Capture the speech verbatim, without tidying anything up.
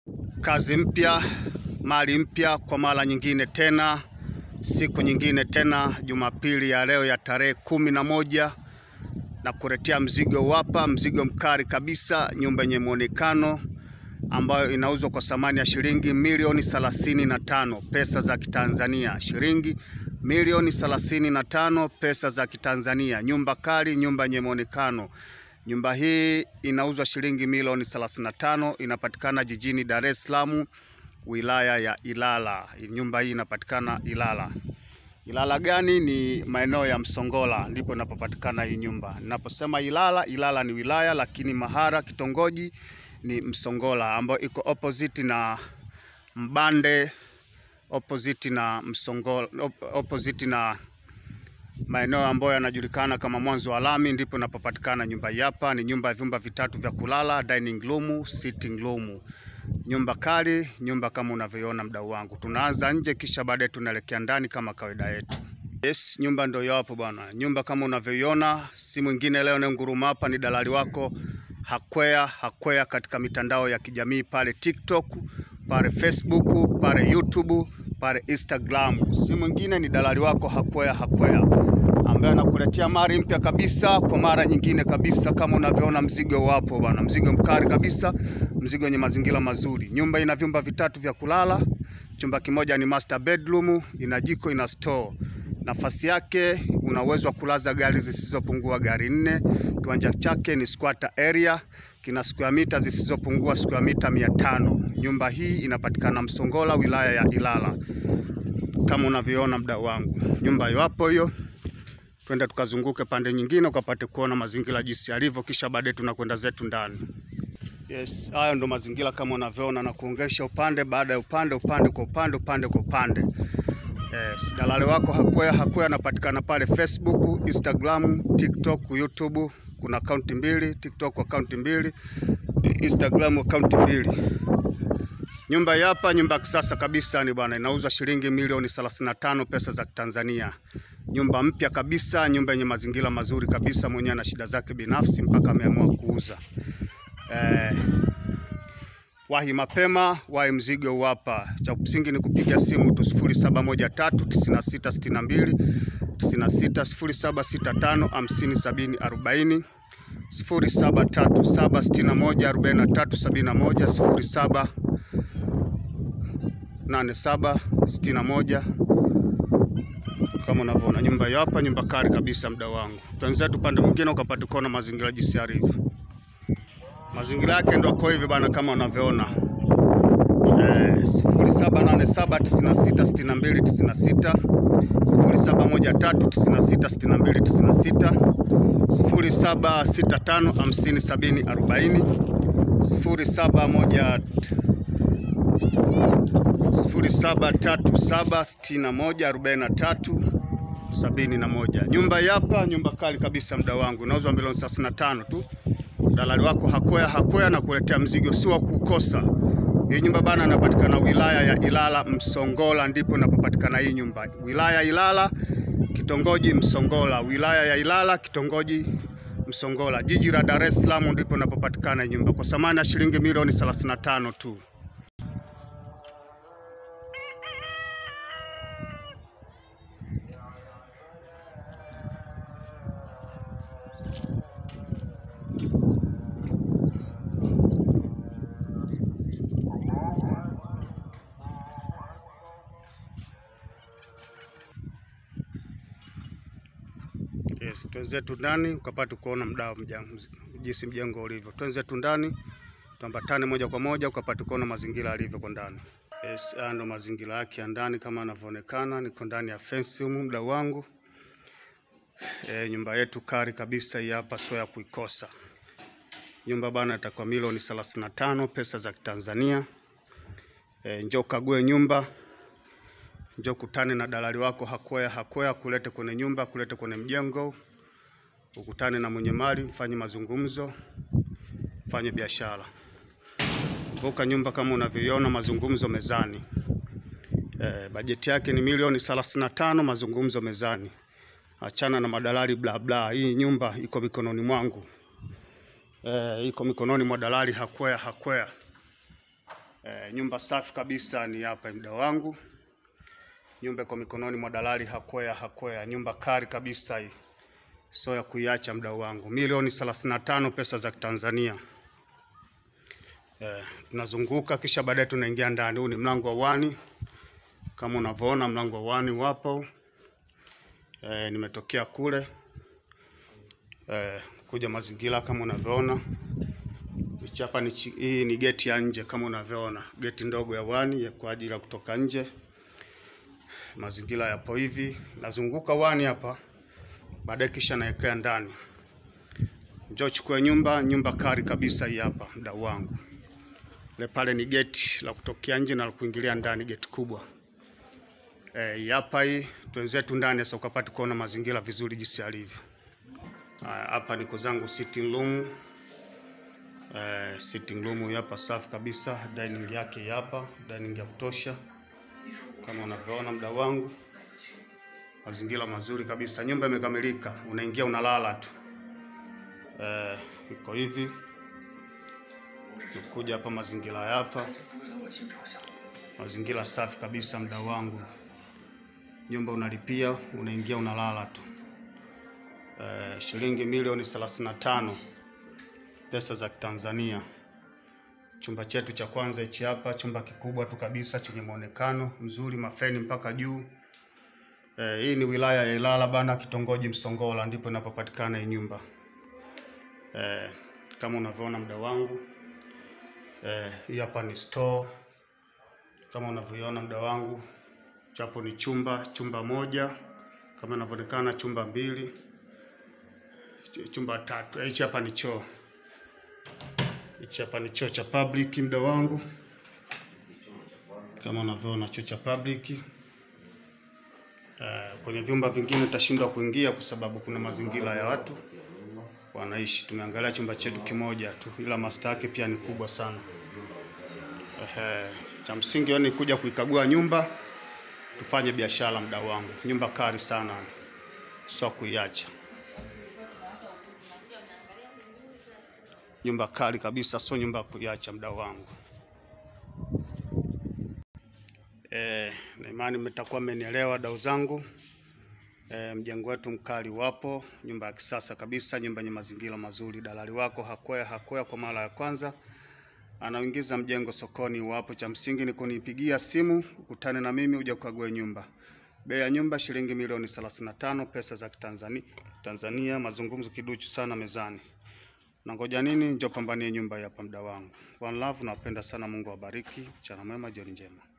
Kazi mpya, mali mpya kwa mara nyingine tena, siku nyingine tena, Jumapili ya leo ya tarehe kumi na moja na kuletea mzigo hapa, mzigo mkali kabisa, nyumba yenye muonekano ambayo inauzwa kwa thamani ya shilingi milioni thelathini na tano pesa za Kitanzania, shilingi milioni thelathini na tano pesa za Kitanzania. Nyumba kali, nyumba yenye muonekano. Nyumba hii inauzwa shilingi milioni thelathini na tano, inapatikana jijini Dar es Salaam, wilaya ya Ilala. Nyumba hii inapatikana Ilala. Ilala gani? Ni maeneo ya Msongola ndipo inapopatikana hii nyumba. Ninaposema Ilala, Ilala ni wilaya, lakini mahara kitongoji ni Msongola, ambayo iko opposite na Mbande, opposite na Msongola, opposite na maeneo ambayo yanajulikana kama Mwanzo wa Lami, ndipo inapopatikana nyumba hii hapa. Ni nyumba ya vyumba vitatu vya kulala, dining room, sitting room. Nyumba kali, nyumba kama unavyoona mdau wangu. Tunaanza nje kisha baadaye tunaelekea ndani kama kawaida yetu. Yes, nyumba ndio hapo bwana. Nyumba kama unavyoiona, si mwingine leo na nguruma hapa ni dalali wako Hakwea, Hakwea katika mitandao ya kijamii pale TikTok, pale Facebook, pale YouTube, pale Instagram. Si mwingine ni dalali wako Hakwea, Hakwea ambaye anakuletea mali mpya kabisa kwa mara nyingine kabisa. Kama unavyoona mzigo wapo bwana, mzigo mkali kabisa, mzigo wenye mazingira mazuri. Nyumba ina vyumba vitatu vya kulala, chumba kimoja ni master bedroom, ina jiko, ina store. Nafasi yake una uwezo wa kulaza gari zisizopungua gari nne. Kiwanja chake ni squatter area, kina square meter zisizopungua square meter mia tano. Nyumba hii inapatikana Msongola, wilaya ya Ilala. Kama unavyoona mdau wangu, nyumba hiyo hapo hiyo. Twende tukazunguke pande nyingine ukapate kuona mazingira jinsi yalivyo, kisha baadaye tunakwenda zetu ndani. Yes, hayo ndo mazingira kama unavyoona, na kuongesha upande baada ya upande, upande kwa upande, upande kwa upande. Yes, dalali wako Hakwea, Hakwea anapatikana pale Facebook, Instagram, TikTok, YouTube. Kuna account mbili, TikTok account mbili, Instagram account mbili. Nyumba hii hapa, nyumba kisasa kabisa ni bwana, inauzwa shilingi milioni thelathini na tano pesa za Tanzania. Nyumba mpya kabisa, nyumba yenye mazingira mazuri kabisa, mwenye ana shida zake binafsi mpaka ameamua kuuza. Eh, wahi mapema, wahi mzigo hapa. Cha msingi ni kupiga simu tu sifuri saba moja tatu tisa sita sita mbili tisa sita, sifuri saba sita tano hamsini sabini arobaini, sifuri saba tatu saba sita moja arobaini na tatu sabini na moja, sifuri saba nane saba sita moja. Kama unavyoona nyumba hiyo hapa, nyumba kali kabisa mdau wangu. Tuanze upande mwingine ukapata kuona mazingira jinsi yalivyo. Mazingira yake ndio kwa hivi bana, kama unavyoona. Eh, sifuri saba nane saba tisa sita sita mbili tisa sita, sifuri saba moja tatu tisa sita sita mbili tisa sita, sifuri saba sita tano hamsini sabini arobaini, sifuri saba moja sifuri saba tatu saba sita moja arobaini na tatu sabini na moja. Nyumba hapa, nyumba kali kabisa mdau wangu, inauzwa milioni thelathini na tano tu. Dalali wako Hakwea, Hakwea na kuletea mzigo si wa kukosa. Hii nyumba bana inapatikana wilaya ya Ilala, Msongola ndipo inapopatikana hii nyumba. Wilaya Ilala, kitongoji Msongola, wilaya ya Ilala, kitongoji Msongola, jiji la Dar es Salaam ndipo inapopatikana nyumba kwa thamani ya shilingi milioni thelathini na tano tu. Yes, tuanze tu ndani ukapata kuona mdau mjango jinsi mjengo ulivyo. Tuanze tu ndani, tuambatane moja kwa moja ukapata kuona mazingira alivyo kwa ndani. Yes, haya ndo mazingira yake ya ndani kama yanavyoonekana. Niko ndani ya fence humu mdau wangu. E, nyumba yetu kari kabisa hii hapa, sio ya kuikosa. Nyumba bana itakuwa milioni thelathini na tano pesa za Tanzania. E, njoo kague nyumba. Njoo kutane na dalali wako Hakwea, Hakwea kulete kwenye nyumba, kulete kwenye mjengo. Ukutane na mwenye mali, mfanye mazungumzo, fanye biashara. Kumbuka nyumba kama unavyoiona, mazungumzo mezani. E, bajeti yake ni milioni thelathini na tano, mazungumzo mezani. Achana na madalali bla bla. Hii nyumba iko mikononi mwangu. Eh, iko mikononi mwa dalali Hakwea, Hakwea. E, nyumba safi kabisa ni hapa mda wangu. Nyumba kwa mikononi mwa dalali Hakwea Hakwea. Nyumba kari kabisa hii. So ya kuiacha mda wangu. Milioni thelathini na tano pesa za Tanzania. Eh, tunazunguka kisha baadaye tunaingia ndani. Huu ni mlango wa wani. Kama unavyoona mlango wa wani wapo. Eh, nimetokea kule. Eh, kuja mazingira kama unavyoona. Hapa ni hii ni geti ya nje kama unavyoona. Geti ndogo ya wani ya kwa ajili ya kutoka nje. Mazingira yapo hivi. Nazunguka wani hapa. Baadaye kisha naelekea ndani. Njoo chukue nyumba, nyumba kari kabisa hii hapa mdau wangu. Le pale ni geti la kutokea nje na la kuingilia ndani, geti kubwa. Eh, hapa hii tuenzetu ndani sasa ukapata kuona mazingira vizuri jinsi yalivyo. Hapa niko zangu sitting room. Eh, sitting room hapa safi kabisa, dining yake hapa, dining ya kutosha. Kama unavyoona mdau wangu. Mazingira mazuri kabisa, nyumba imekamilika, unaingia unalala tu. Eh, iko hivi. Nikuja hapa mazingira hapa. Mazingira safi kabisa mdau wangu. Nyumba unalipia, unaingia unalala tu. Eh, shilingi milioni thelathini na tano pesa za Tanzania. Chumba chetu cha kwanza hichi hapa, chumba kikubwa tu kabisa chenye muonekano mzuri, mafeni mpaka juu. Eh, hii ni wilaya ya Ilala bana, kitongoji Msongola ndipo inapopatikana hii nyumba. Eh, kama unavyoona mdau wangu. Eh, hii hapa ni store. Kama unavyoona mdau wangu. Chapo ni chumba, chumba moja. Kama inavyoonekana chumba mbili. Chumba tatu. Hichi hapa ni choo. Hichi hapa ni choo cha public mdau wangu. Kama unavyoona choo cha public. Uh, kwenye vyumba vingine utashindwa kuingia kwa sababu kuna mazingira ya watu wanaishi. Tumeangalia chumba chetu kimoja tu, ila master yake pia ni kubwa sana. Eh, cha msingi ni kuja kuikagua nyumba, tufanye biashara mdau wangu. Nyumba kari sana, sio kuiacha. Nyumba kari kabisa, sio nyumba kuiacha mdau wangu. Eh, na imani mtakuwa mmenielewa dau zangu. Eh, mjengo wetu mkali wapo, nyumba ya kisasa kabisa, nyumba yenye mazingira mazuri. Dalali wako Hakwea Hakwea kwa mara ya kwanza anaingiza mjengo sokoni wapo. Cha msingi ni kunipigia simu, ukutane na mimi uje kukague nyumba. Bei ya nyumba shilingi milioni thelathini na tano pesa za Tanzania. Tanzania, mazungumzo kiduchu sana mezani. Na ngoja nini, njoo pambanie nyumba hapa mdau wangu. One love, napenda sana, Mungu awabariki. Mchana mwema, jioni njema.